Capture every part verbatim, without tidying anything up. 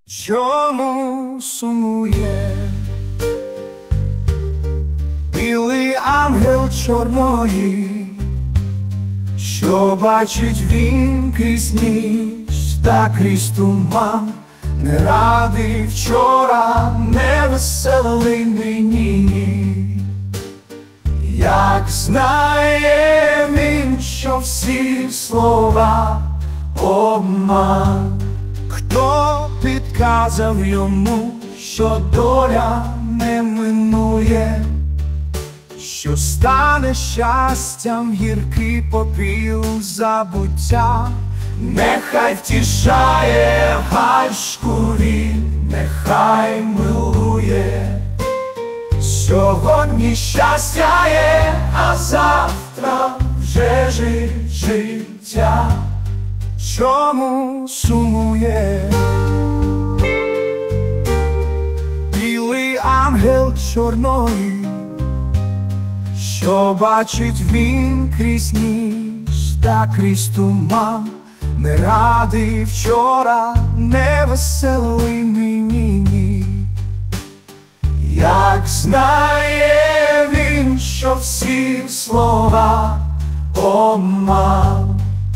Чому сумує білий ангел чорної, що бачить він крізь ніч та крізь туман, не радий вчора, не веселий нині. Як знає він, що всі слова обман, хто підказав йому, що доля не минує, що стане щастям гіркий попіл забуття. Нехай втішає гальшку він, нехай милує. Сьогодні щастя є, а завтра вже жить життя. Чому сумує білий ангел чорної, що бачить він крізь ніч та крізь туман, не радий вчора, не веселий нині. Як знає він, що всі слова обман.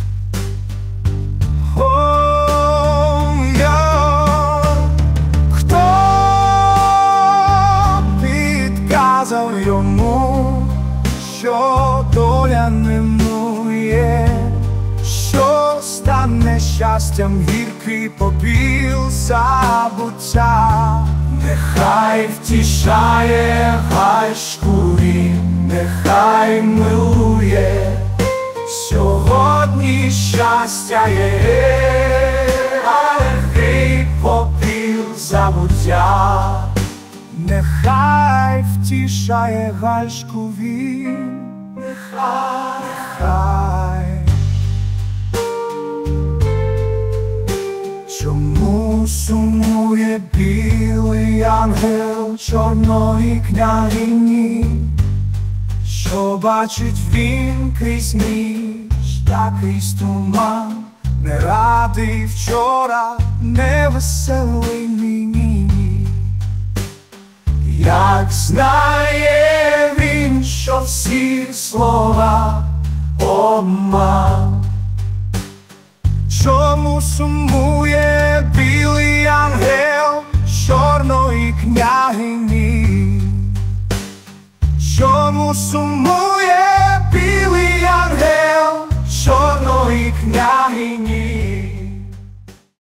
О, я, хто підказав йому, що доля не минує, що стане щастям гіркий попіл забуття. Нехай втішає гальшку він, нехай милує. Сьогодні щастя є, а легкий попіл забуття. Нехай втішає гальшку він, нехай, нехай. Чому сумує білий ангел чорної княгині, що бачить він крізь ніч та крізь туман, не радий вчора, не веселий нині. Як знає він, що всі слова обман. Чому сумує